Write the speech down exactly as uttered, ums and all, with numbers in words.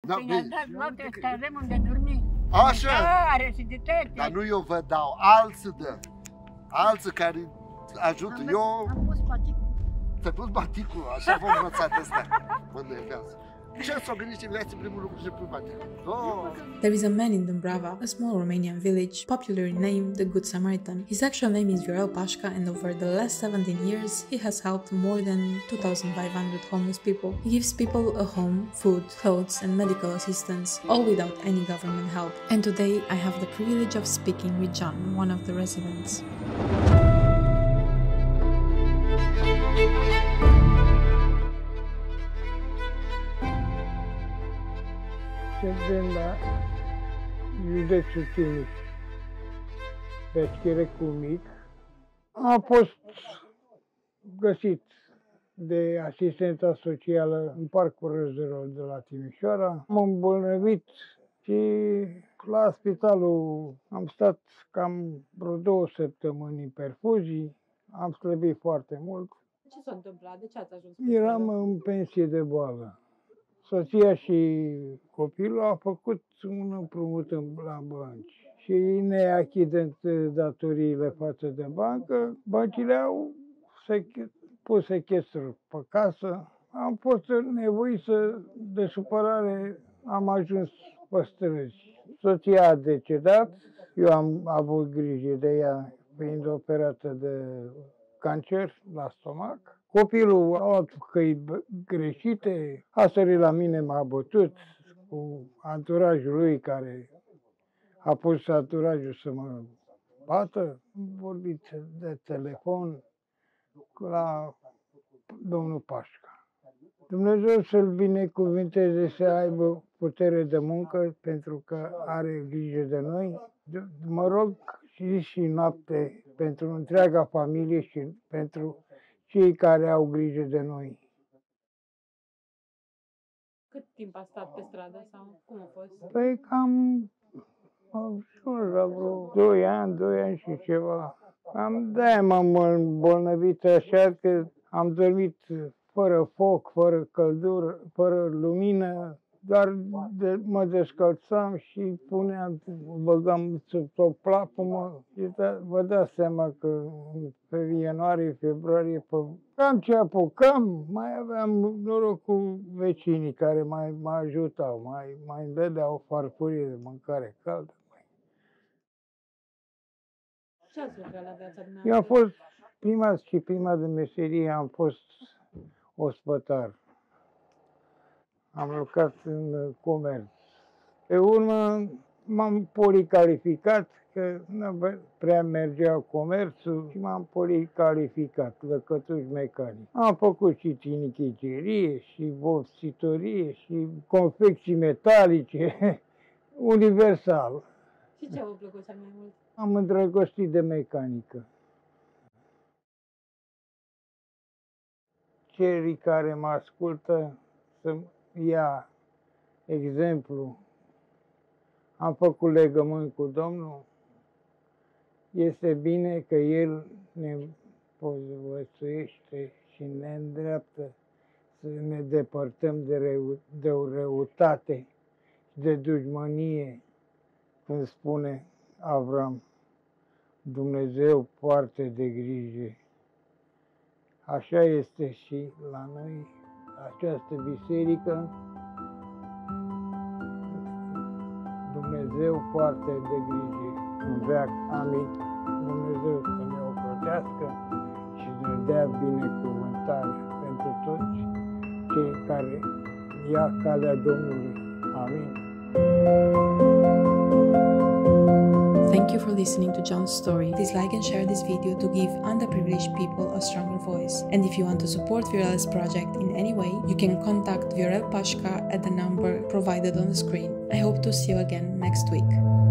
Da, Când i-a dat noaptea ăsta, avem unde dormi. Așa. Are și de tete. Dar nu eu vă dau, alții dă. Alții care ajută. Am, Eu... am pus paticul. Ți-ai pus baticul, așa v-am învățat ăsta. Mă nervează. Ce s-o gândit în viață, primul lucru să pui baticul? Oh. There is a man in Dumbrava, a small Romanian village, popularly named the Good Samaritan. His actual name is Viorel Pașca, and over the last seventeen years, he has helped more than two thousand five hundred homeless people. He gives people a home, food, clothes, and medical assistance, all without any government help. And today, I have the privilege of speaking with John, one of the residents. Suntem la județul Timiș, pe Scherecul Mic. Am fost găsit de asistența socială în Parcul Răzărol de la Timișoara. M-am îmbolnăvit și la spitalul am stat cam vreo două săptămâni în perfuzii. Am slăbit foarte mult. Ce s-a întâmplat? De ce ați ajuns? Eram în pensie de boală. Soția și copilul au făcut un împrumut la bănci și neachidând datoriile față de bancă, băncile au pus sechestru pe casă. Am fost nevoit să, de supărare, am ajuns pe străzi. Soția a decedat, eu am avut grijă de ea fiind operată de cancer la stomac. Copilul a luat căi greșite, a sărit la mine, m-a bătut cu anturajul lui care a pus anturajul să mă bată. Am vorbit de telefon la domnul Pașca. Dumnezeu să-l binecuvinteze să aibă putere de muncă pentru că are grijă de noi. Mă rog și și noapte pentru întreaga familie și pentru cei care au grijă de noi. Cât timp a stat pe stradă sau cum a fost? Păi cam am ajuns la vreo doi ani, doi ani și ceva. Am de-aia m-am îmbolnăvit așa că am dormit fără foc, fără căldură, fără lumină, doar de, mă descălțam și puneam, băgam sub o plapumă și da, vă dați seama că pe ianuarie, februarie, pe, cam ce apucam, mai aveam noroc cu vecinii care mai mă ajutau, mai, mai îmi dădeau o farfurie de mâncare caldă. Ce ați lucrat la viața dumneavoastră? Eu am fost, prima și prima de meserie am fost ospătar. Am lucrat în comerț. Pe urmă m-am policalificat, că nu prea mergea comerțul și m-am policalificat, lăcătuș mecanic. Am făcut și tinichigerie, și vopsitorie, și confecții metalice, universal. Și ce v-a plăcut cel mai mult? Am îndrăgostit de mecanică. Cei care mă ascultă să ia exemplu. Am făcut legământ cu Domnul. Este bine că El ne povățuiește și ne îndreaptă să ne depărtăm de, rău, de o răutate, de dușmănie, când spune Avram, Dumnezeu poartă de grijă. Așa este și la noi, această biserică. Dumnezeu poartă de grijă în veac. Amin. Dumnezeu să ne ocrotească și să ne dea binecuvântare pentru toți cei care ia calea Domnului. Amin. Thank you for listening to John's story. Please like and share this video to give underprivileged people a stronger voice. And if you want to support Viorel's project in any way, you can contact Viorel Pașca at the number provided on the screen. I hope to see you again next week.